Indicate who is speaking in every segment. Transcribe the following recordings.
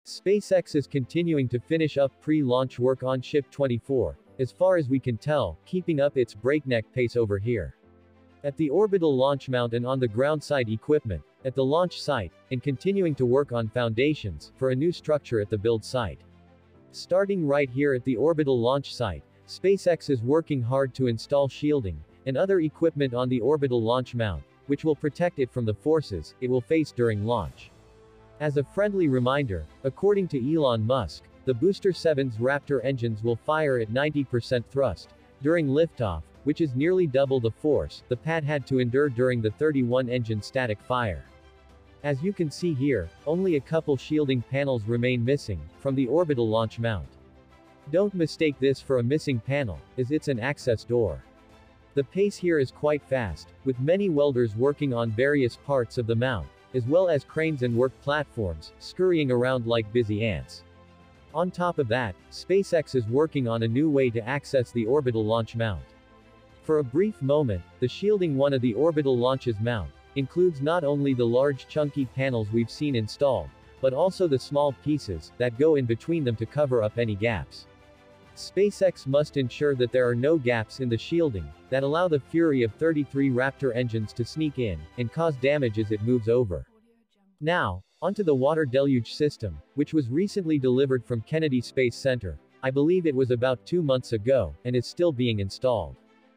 Speaker 1: SpaceX is continuing to finish up pre-launch work on Ship 24, as far as we can tell, keeping up its breakneck pace over here. At the orbital launch mount and on the ground site equipment, at the launch site, and continuing to work on foundations, for a new structure at the build site. Starting right here at the orbital launch site, SpaceX is working hard to install shielding, and other equipment on the orbital launch mount, which will protect it from the forces it will face during launch. As a friendly reminder, according to Elon Musk, the Booster 7's Raptor engines will fire at 90% thrust during liftoff, which is nearly double the force the pad had to endure during the 31-engine static fire. As you can see here, only a couple shielding panels remain missing from the orbital launch mount. Don't mistake this for a missing panel, as it's an access door. The pace here is quite fast, with many welders working on various parts of the mount, as well as cranes and work platforms, scurrying around like busy ants. On top of that, SpaceX is working on a new way to access the orbital launch mount. For a brief moment, the shielding one of the orbital launch's mount includes not only the large chunky panels we've seen installed, but also the small pieces that go in between them to cover up any gaps. SpaceX must ensure that there are no gaps in the shielding that allow the fury of 33 Raptor engines to sneak in and cause damage as it moves over. Now, onto the water deluge system, which was recently delivered from Kennedy Space Center. I believe it was about 2 months ago, and is still being installed.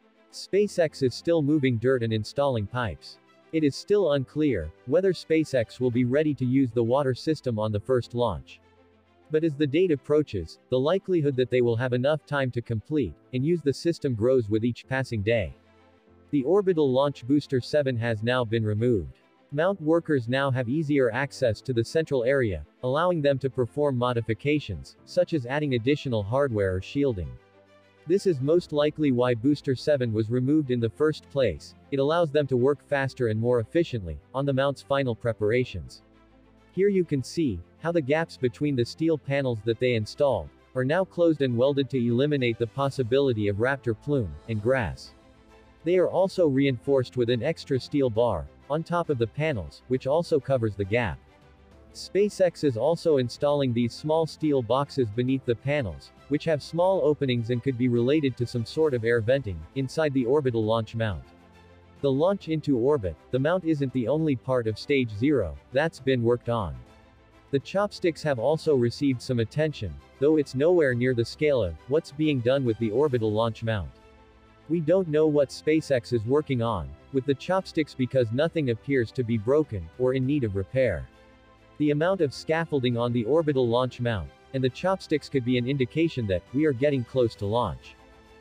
Speaker 1: SpaceX is still moving dirt and installing pipes. It is still unclear whether SpaceX will be ready to use the water system on the first launch. But as the date approaches, the likelihood that they will have enough time to complete and use the system grows with each passing day. The orbital launch booster 7 has now been removed. Mount workers now have easier access to the central area, allowing them to perform modifications, such as adding additional hardware or shielding. This is most likely why Booster 7 was removed in the first place. It allows them to work faster and more efficiently on the mount's final preparations. Here you can see how the gaps between the steel panels that they installed are now closed and welded to eliminate the possibility of Raptor plume and grass. They are also reinforced with an extra steel bar on top of the panels, which also covers the gap. SpaceX is also installing these small steel boxes beneath the panels, which have small openings and could be related to some sort of air venting inside the orbital launch mount. The launch into orbit, the mount isn't the only part of Stage 0 that's been worked on. The chopsticks have also received some attention, though it's nowhere near the scale of what's being done with the orbital launch mount. We don't know what SpaceX is working on with the chopsticks because nothing appears to be broken or in need of repair. The amount of scaffolding on the orbital launch mount and the chopsticks could be an indication that we are getting close to launch.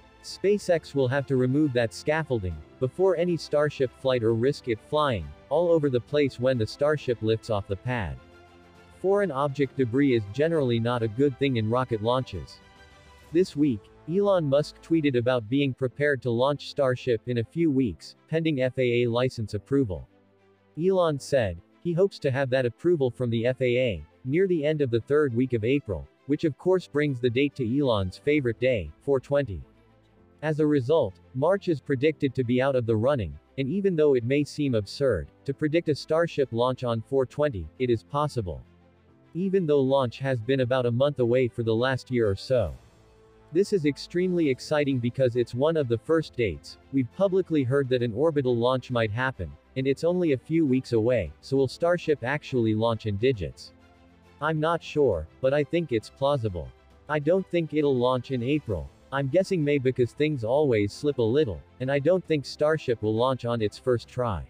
Speaker 1: SpaceX will have to remove that scaffolding before any Starship flight or risk it flying all over the place when the Starship lifts off the pad. Foreign object debris is generally not a good thing in rocket launches. This week, Elon Musk tweeted about being prepared to launch Starship in a few weeks, pending FAA license approval. Elon said he hopes to have that approval from the FAA near the end of the third week of April, which of course brings the date to Elon's favorite day, 4/20. As a result, March is predicted to be out of the running, and even though it may seem absurd to predict a Starship launch on 4/20, it is possible. Even though launch has been about a month away for the last year or so. This is extremely exciting because it's one of the first dates we've publicly heard that an orbital launch might happen, and it's only a few weeks away, so will Starship actually launch in digits? I'm not sure, but I think it's plausible. I don't think it'll launch in April. I'm guessing May because things always slip a little, and I don't think Starship will launch on its first try.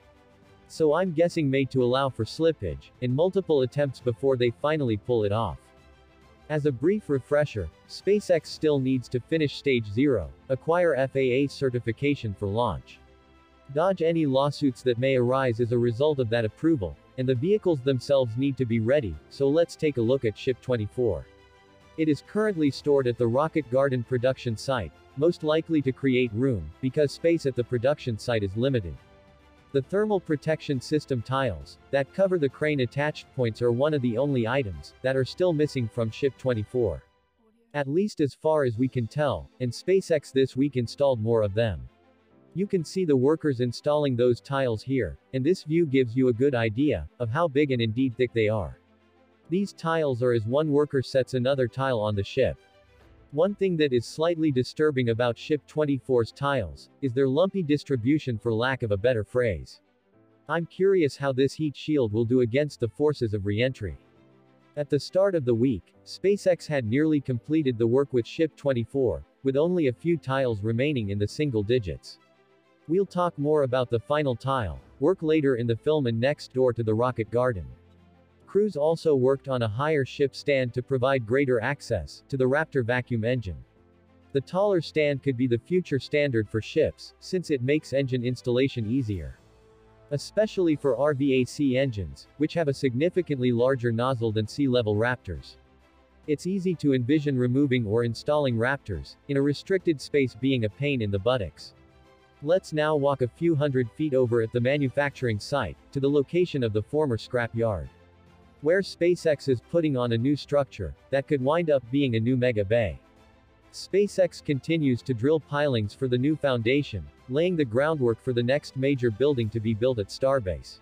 Speaker 1: So I'm guessing May to allow for slippage, and multiple attempts before they finally pull it off. As a brief refresher, SpaceX still needs to finish Stage 0, acquire FAA certification for launch, dodge any lawsuits that may arise as a result of that approval, and the vehicles themselves need to be ready, so let's take a look at Ship 24. It is currently stored at the Rocket Garden production site, most likely to create room, because space at the production site is limited. The thermal protection system tiles that cover the crane attached points are one of the only items that are still missing from Ship 24. At least as far as we can tell, and SpaceX this week installed more of them. You can see the workers installing those tiles here, and this view gives you a good idea of how big and indeed thick they are. These tiles are as one worker sets another tile on the ship. One thing that is slightly disturbing about Ship 24's tiles is their lumpy distribution, for lack of a better phrase. I'm curious how this heat shield will do against the forces of re-entry. At the start of the week, SpaceX had nearly completed the work with Ship 24, with only a few tiles remaining in the single digits. We'll talk more about the final tile work later in the film and next door to the rocket garden. Crews also worked on a higher ship stand to provide greater access to the Raptor vacuum engine. The taller stand could be the future standard for ships, since it makes engine installation easier. Especially for RVAC engines, which have a significantly larger nozzle than sea-level Raptors. It's easy to envision removing or installing Raptors in a restricted space being a pain in the buttocks. Let's now walk a few hundred feet over at the manufacturing site, to the location of the former scrap yard, where SpaceX is putting on a new structure that could wind up being a new mega bay. SpaceX continues to drill pilings for the new foundation, laying the groundwork for the next major building to be built at Starbase.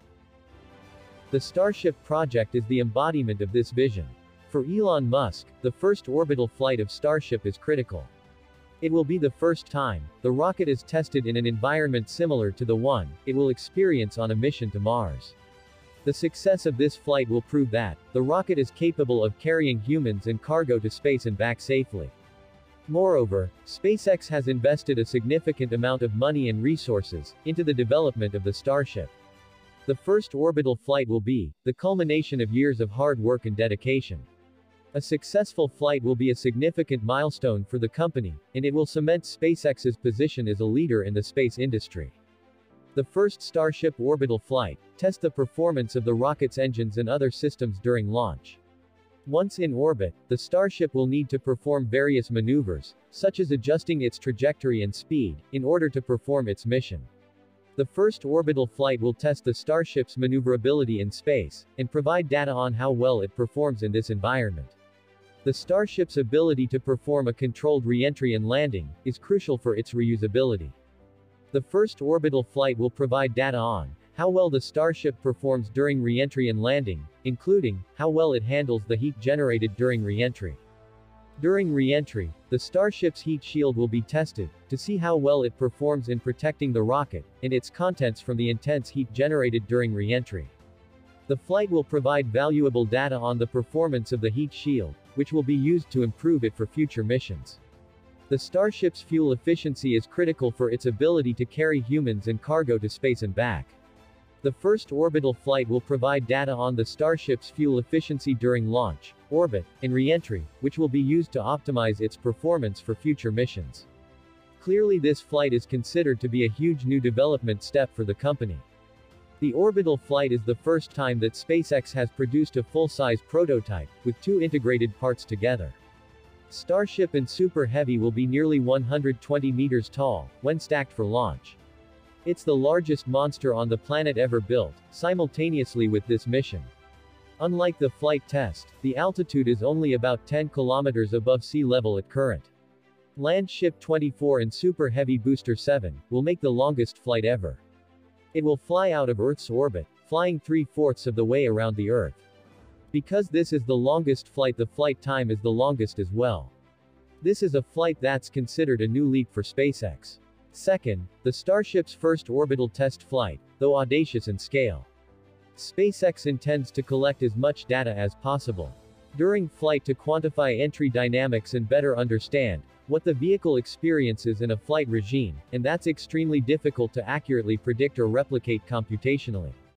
Speaker 1: The Starship project is the embodiment of this vision. For Elon Musk, the first orbital flight of Starship is critical. It will be the first time the rocket is tested in an environment similar to the one it will experience on a mission to Mars. The success of this flight will prove that the rocket is capable of carrying humans and cargo to space and back safely. Moreover, SpaceX has invested a significant amount of money and resources into the development of the Starship. The first orbital flight will be the culmination of years of hard work and dedication. A successful flight will be a significant milestone for the company, and it will cement SpaceX's position as a leader in the space industry. The first Starship orbital flight tests the performance of the rocket's engines and other systems during launch. Once in orbit, the Starship will need to perform various maneuvers, such as adjusting its trajectory and speed, in order to perform its mission. The first orbital flight will test the Starship's maneuverability in space, and provide data on how well it performs in this environment. The Starship's ability to perform a controlled re-entry and landing is crucial for its reusability. The first orbital flight will provide data on how well the Starship performs during re-entry and landing, including how well it handles the heat generated during re-entry. During re-entry, the Starship's heat shield will be tested to see how well it performs in protecting the rocket and its contents from the intense heat generated during re-entry. The flight will provide valuable data on the performance of the heat shield, which will be used to improve it for future missions. The Starship's fuel efficiency is critical for its ability to carry humans and cargo to space and back. The first orbital flight will provide data on the Starship's fuel efficiency during launch, orbit, and re-entry, which will be used to optimize its performance for future missions. Clearly, this flight is considered to be a huge new development step for the company. The orbital flight is the first time that SpaceX has produced a full-size prototype, with two integrated parts together. Starship and Super Heavy will be nearly 120 meters tall, when stacked for launch. It's the largest monster on the planet ever built, simultaneously with this mission. Unlike the flight test, the altitude is only about 10 kilometers above sea level at current. Land Ship 24 and Super Heavy Booster 7 will make the longest flight ever. It will fly out of Earth's orbit, flying 3/4 of the way around the Earth. Because this is the longest flight, the flight time is the longest as well. This is a flight that's considered a new leap for SpaceX. Second, the Starship's first orbital test flight, though audacious in scale. SpaceX intends to collect as much data as possible during flight to quantify entry dynamics and better understand what the vehicle experiences in a flight regime, and that's extremely difficult to accurately predict or replicate computationally.